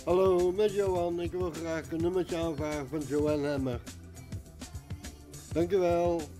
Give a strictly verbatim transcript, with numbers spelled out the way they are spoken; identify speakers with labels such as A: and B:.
A: Hallo, met Johan. Ik wil graag een nummertje aanvragen van Joanne Hemmer. Dankjewel.